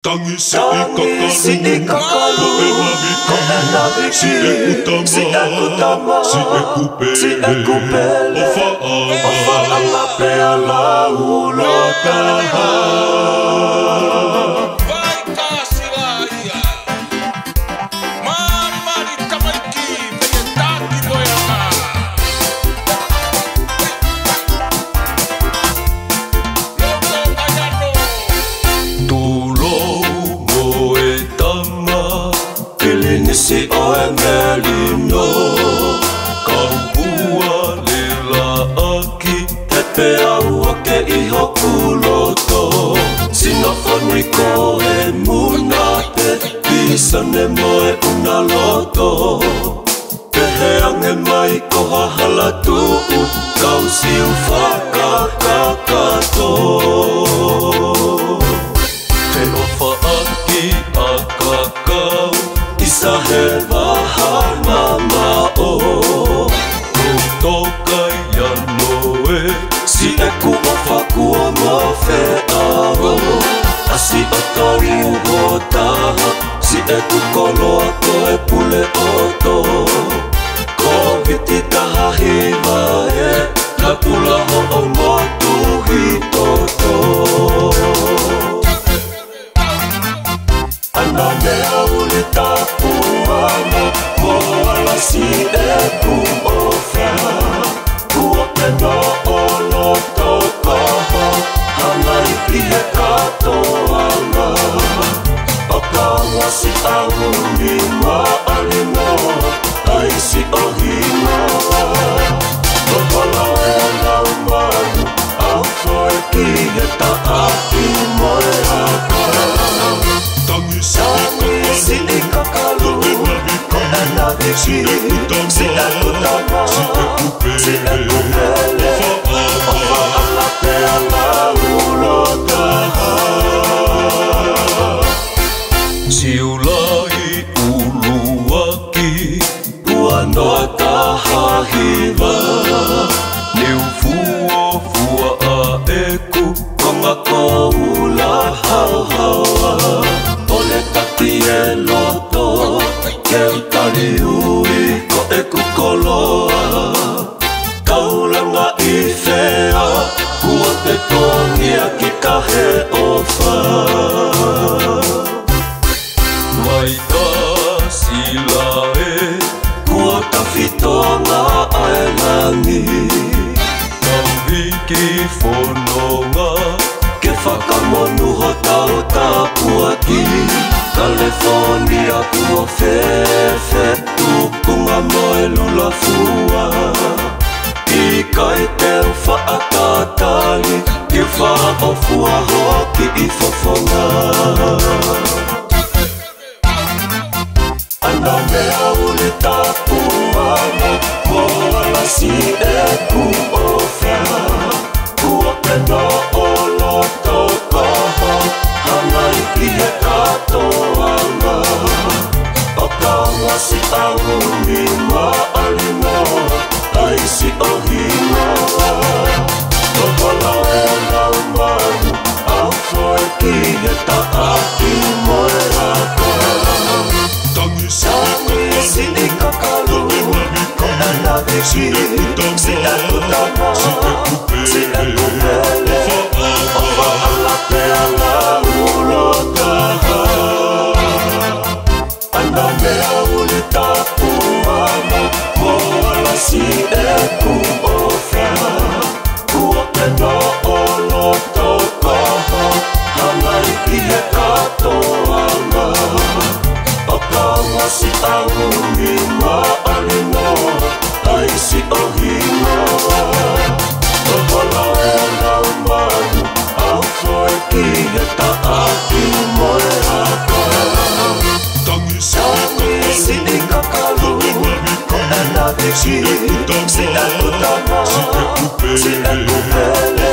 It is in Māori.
Tangisi ikakalu, si ekutama, si ekupele, ofa alape ala ulotaha. Si oengelino kaupua lila aki tepe au ake iho kuloto sinofoni ko e munate pisane moe unaloto pehe ange mai ko hahalatu kau siufa kakakato te ofa aki akakau Isa hevahana mao Kutokai yanoe Si eku ofa kua mofe aro Asi otori uhotaha Si eku kolo ako e pule oto Ko viti taha hivae Na pula ho o motu hitoto Anamea ulitapuana Moala si eku ofa Kuote no olotokaha Hana ipihe katoanga Okawa si auni maalino Aisi ohino Tokola ela umanu Aufoe kihe taati moeaka Si ikakalu, si ekutama, si ekupele, ofa alape ala ulotaha. Siulai uluaki, uanoa taha hiva, niufuo fua aeku, kongako ula hauhaua. Tie loto, keu tari ui ko eku koloa Kaulanga I whea, kua te tongia ki kahe ofa Mai ka silae, kua tawhitonga aelangi Kau hiki whanonga, ke whakamonu ho tau tapuaki California kua fefe tukunga moe lula fua I kai te whaakatali Ki whaofua hoki I fofonga Ana mea uli tapuana Moala si eku ofa Kua pena olotokaha Hana ikihe katoanga Okawa si auni maalino Aisi ohino Tokola ela umanu Aufoe kihe taati moeaka Tangisi ikakalu Si ekutama, si ekupele Ofa alape ala ulotaha Anamea ulitapuana Moala si eku ofa Kuote no olotokaha Hana ikihe katoanga Okawa si auni maalino Aisi ohino Tokola ela umanu Aufoe kihe taati moeaka Si ikakalu, si ekutama, si ekupele